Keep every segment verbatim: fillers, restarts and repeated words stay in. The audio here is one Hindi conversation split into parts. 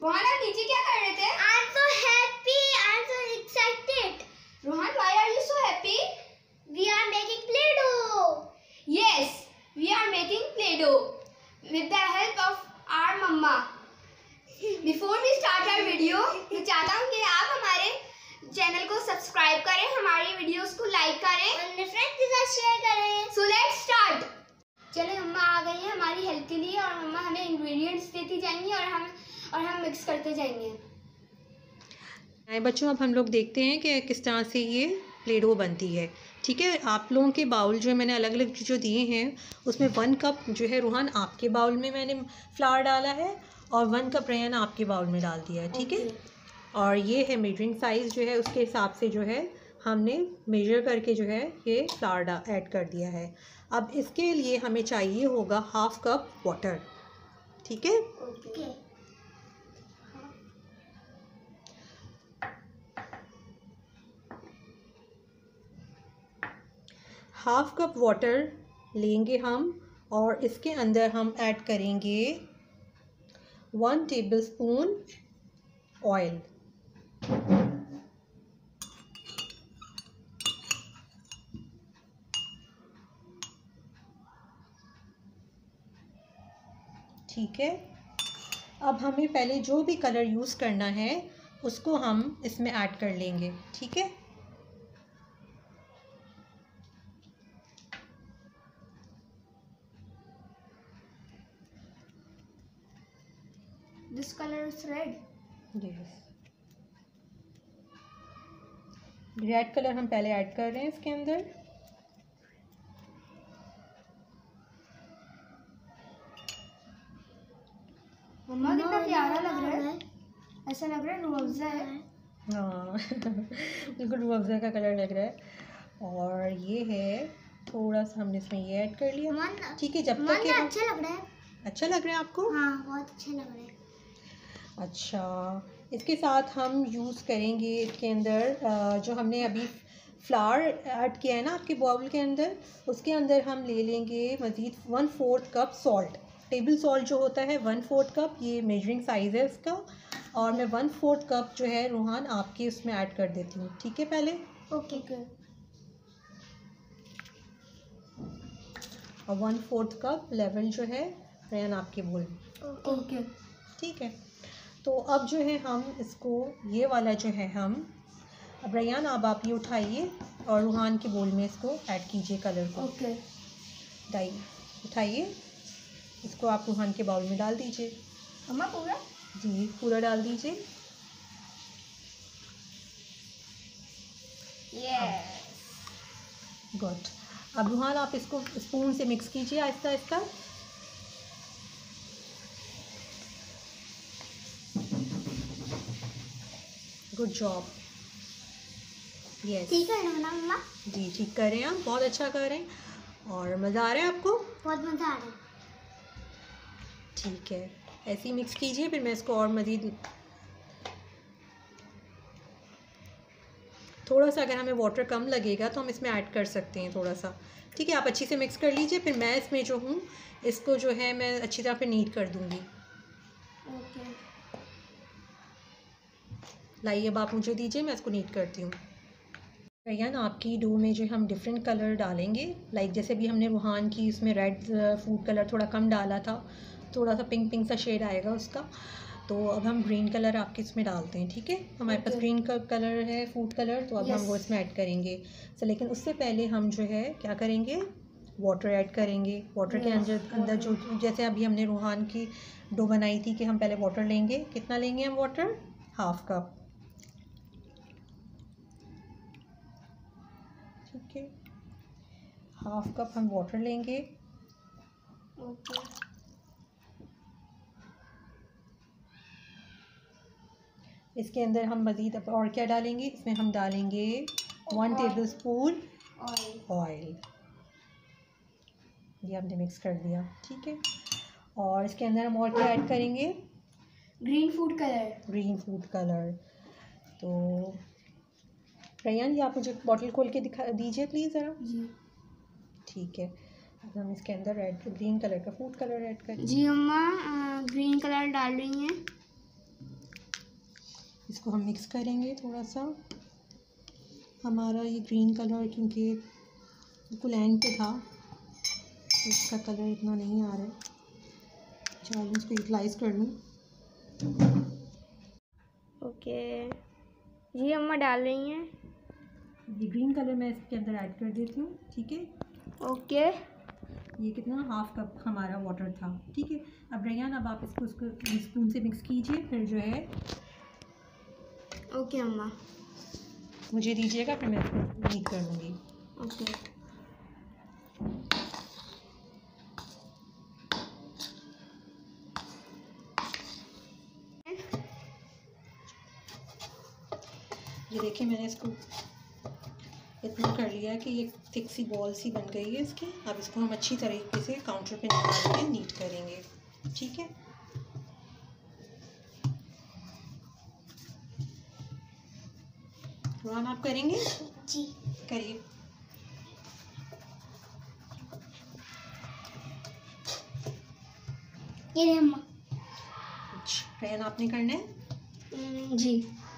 रोहन आप नीचे क्या कर रहे थे? I am so happy. I am so excited. Rohan, why are you so happy? We are making Play-Doh. Yes, we are making Play-Doh with the help of our mama. Before we start our video, मैं चाहता हूँ कि आप हमारे चैनल को सब्सक्राइब करें, हमारी वीडियोस को लाइक करें और अपने फ्रेंड्स के साथ शेयर करें. So let's start. चलिए मम्मा आ गई है हमारी हेल्प के लिए और मम्मा हमें इंग्रेडिएंट्स देती जाएंगी और हम और हम मिक्स करते जाएंगे। बच्चों अब हम लोग देखते हैं कि किस तरह से ये प्ले डो बनती है। ठीक है, आप लोगों के बाउल जो मैंने अलग अलग जो दिए हैं उसमें वन कप जो है रोहन आपके बाउल में मैंने फ्लावर डाला है और वन कप रेहान आपके बाउल में डाल दिया है। ठीक है, और ये है मेजरिंग साइज़ जो है उसके हिसाब से जो है हमने मेजर करके जो है ये फ्लावर ऐड कर दिया है। अब इसके लिए हमें चाहिए होगा हाफ कप वाटर। ठीक है, ओके. हाफ कप वाटर लेंगे हम और इसके अंदर हम ऐड करेंगे वन टेबलस्पून ऑयल। ठीक है, अब हमें पहले जो भी कलर यूज़ करना है उसको हम इसमें ऐड कर लेंगे। ठीक है, This color is red. Yes, red colour हम पहले ऐड कर रहे हैं इसके अंदर। मम्मा कितना प्यारा लग रहा है, ऐसा लग रहा है रूह अफ़ज़ा है। हाँ बिल्कुल रूह अफ़ज़ा का कलर लग रहा है। और ये है थोड़ा सा हमने इसमें ये ऐड कर लिया। ठीक है, जब तक ये अच्छा लग रहा है। अच्छा लग रहा है आपको? हाँ, बहुत अच्छा लग रहा है। अच्छा, इसके साथ हम यूज़ करेंगे इसके अंदर जो हमने अभी फ्लावर ऐड किया है ना आपके बाउल के अंदर, उसके अंदर हम ले लेंगे मज़ीद one fourth cup salt. Table salt जो होता है वन फोर्थ कप, ये मेजरिंग साइज़ है इसका, और मैं वन फोर्थ कप जो है रोहन आपके उसमें ऐड कर देती हूँ। ठीक है, पहले ओके okay. और वन फोर्थ कप लेवल जो है रेहान आपके बोल में। ओके, ठीक है, तो अब जो है हम इसको ये वाला जो है हम अब रेहान अब आप ये उठाइए और रूहान के बोल में इसको ऐड कीजिए कलर को। ओके, डाई उठाइए, इसको आप रूहान के बाउल में डाल दीजिए। मम्मा पूरा? जी, पूरा डाल दीजिए। Yes, good. अब रूहान आप इसको स्पून से मिक्स कीजिए Aahista Aahista. Good job. Yes, ठीक है ना मम्मा? जी ठीक कर रहे हैं आप, बहुत अच्छा कर रहे हैं। और मज़ा आ रहा है आपको? बहुत मज़ा आ रहा है। ठीक है, ऐसे ही मिक्स कीजिए, फिर मैं इसको और मज़ीद थोड़ा सा अगर हमें वाटर कम लगेगा तो हम इसमें ऐड कर सकते हैं थोड़ा सा। ठीक है, आप अच्छी से मिक्स कर लीजिए, फिर मैं इसमें जो हूँ इसको जो है मैं अच्छी तरह फिर नीट कर दूँगी। ओके, लाइए अब आप मुझे दीजिए, मैं इसको नीट करती हूँ। रेहान आपकी डो में जो हम डिफरेंट कलर डालेंगे, लाइक जैसे भी हमने रूहान की उसमें रेड फूड कलर थोड़ा कम डाला था, थोड़ा सा पिंक पिंक सा शेड आएगा उसका, तो अब हम ग्रीन कलर आपके इसमें डालते हैं। ठीक है, हमारे पास ग्रीन का कलर है फूड कलर, तो अब हम वो इसमें ऐड करेंगे। सो लेकिन उससे पहले हम जो है क्या करेंगे, वाटर ऐड करेंगे। वाटर के अंदर अंदर जो जैसे अभी हमने रूहान की डो बनाई थी कि हम पहले वाटर लेंगे, कितना लेंगे हम वाटर? Half cup. ठीक है, हाफ कप हम वाटर लेंगे। ओके, इसके अंदर हम मज़ीद अब और क्या डालेंगे, इसमें हम डालेंगे one tablespoon oil. Oil. ये हमने मिक्स कर दिया। ठीक है, और इसके अंदर हम और क्या ऐड करेंगे? Green food colour. Green food colour. तो रेहान ये आप मुझे बॉटल खोल के दिखा दीजिए प्लीज़ ज़रा। जी ठीक है, अब हम इसके अंदर रेड ग्रीन कलर का फूड कलर ऐड करें। जी मम्मा, ग्रीन कलर डाल रही हैं। इसको हम मिक्स करेंगे थोड़ा सा। हमारा ये ग्रीन कलर क्योंकि बिल्कुल एंड पे था तो इसका कलर इतना नहीं आ रहा है। चलो इसको यूटिलाइज़ कर लूँ। ओके जी अम्मा डाल रही हैं। ये ग्रीन कलर मैं इसके अंदर ऐड कर देती हूँ। ठीक है, ओके ये कितना हाफ कप हमारा वाटर था। ठीक है, अब रेयान अब आप इसको उसको स्पून से मिक्स कीजिए, फिर जो है ओके अम्मा मुझे दीजिएगा, फिर मैं इसको नीट कर लूँगी। ओके ये देखिए मैंने इसको इतना कर लिया है कि ये थिक सी बॉल सी बन गई है इसकी। अब इसको हम अच्छी तरीके से काउंटर पे निकाल के नीट करेंगे। ठीक है, रोहन आप करेंगे? जी करिए। ये ले अम्मा। रेयान आपने करना है? जी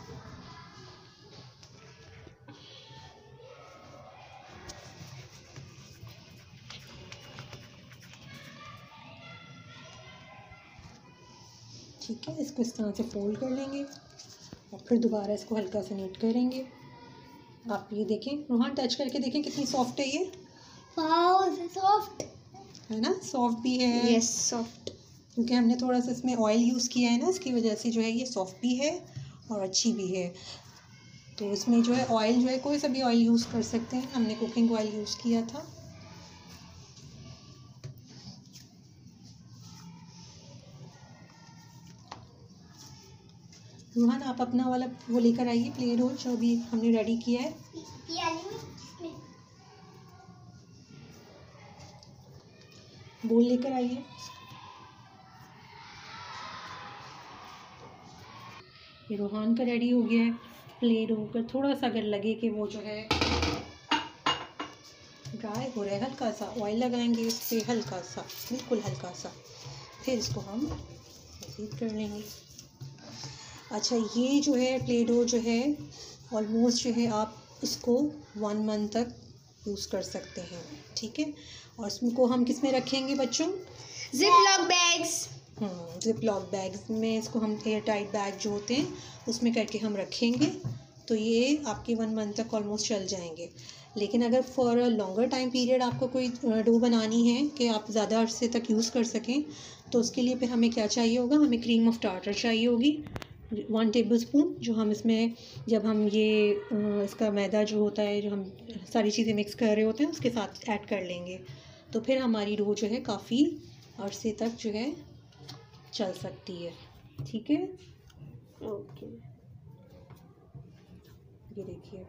ठीक है, इसको इस तरह से फोल्ड कर लेंगे और फिर दोबारा इसको हल्का सा नीट करेंगे। आप ये देखें, रोहन टच करके देखें कितनी सॉफ्ट है ये। वाओ सॉफ्ट है ना, सॉफ्ट भी है। यस सॉफ्ट, क्योंकि हमने थोड़ा सा इसमें ऑयल यूज़ किया है ना, इसकी वजह से जो है ये सॉफ्ट भी है और अच्छी भी है। तो इसमें जो है ऑयल जो है कोई सा भी ऑयल यूज़ कर सकते हैं। हमने कुकिंग ऑयल यूज़ किया था। रोहन आप अपना वाला वो लेकर आइए, प्ले डो जो अभी हमने रेडी किया है। ये वाली में बोल लेकर आइए। ये रोहन का रेडी हो गया है। प्ले डो पर थोड़ा सा अगर लगे कि वो जो है ड्राई हो रहा है, हल्का सा ऑयल लगाएंगे इस पर, हल्का सा, बिल्कुल हल्का सा, फिर इसको हम मज़ीद कर लेंगे। अच्छा, ये जो है प्ले डो जो है ऑलमोस्ट जो है आप इसको वन मंथ तक यूज़ कर सकते हैं। ठीक है, और इसको हम किस में रखेंगे बच्चों? Ziploc bags. हम्म जिपलॉक बैग्स में इसको हम एयर टाइट बैग जो होते हैं उसमें करके हम रखेंगे तो ये आपके वन मंथ तक ऑलमोस्ट चल जाएंगे। लेकिन अगर for a longer time period आपको कोई डो बनानी है कि आप ज़्यादा अरसे तक यूज़ कर सकें, तो उसके लिए फिर हमें क्या चाहिए होगा? हमें क्रीम ऑफ टार्टर चाहिए होगी, वन टेबल स्पून, जो हम इसमें जब हम ये इसका मैदा जो होता है, जो हम सारी चीज़ें मिक्स कर रहे होते हैं उसके साथ ऐड कर लेंगे। तो फिर हमारी डो जो है काफ़ी अरसे तक जो है चल सकती है। ठीक है, ओके ये देखिए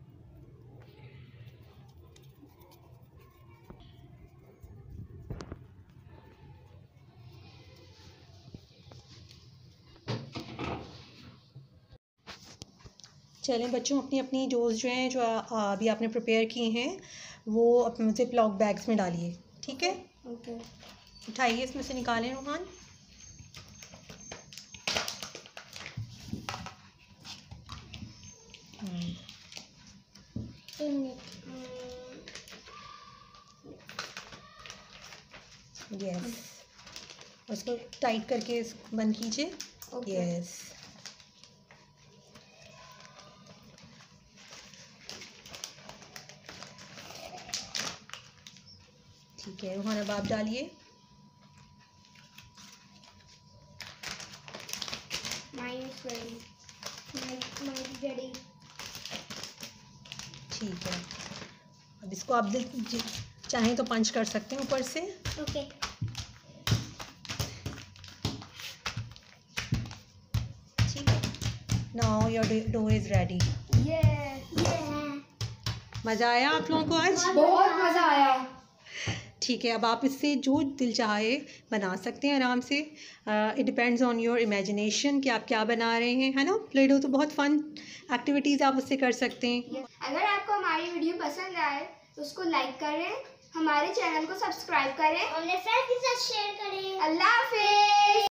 चलें बच्चों, अपनी अपनी डोज जो हैं जो अभी आपने प्रिपेयर की हैं वो अपने जिपलॉक बैग्स में डालिए। ठीक है, ओके उठाइए, इसमें से निकालें रोहन। यस, उसको टाइट करके बंद कीजिए। यस, ठीक है रोहन, अब आप डालिए। ठीक है, अब इसको आप चाहें तो पंच कर सकते हैं ऊपर से। ओके ठीक है, now your dough is ready. ये मज़ा आया आप लोगों को आज? बहुत मज़ा आया। ठीक है, अब आप इससे जो दिल चाहे बना सकते हैं आराम से। It depends on your imagination कि आप क्या बना रहे हैं, है ना। प्ले डो तो बहुत फ़न एक्टिविटीज़ आप उससे कर सकते हैं। अगर आपको हमारी वीडियो पसंद आए तो उसको लाइक करें, हमारे चैनल को सब्सक्राइब करें और अपने फ्रेंड्स के साथ शेयर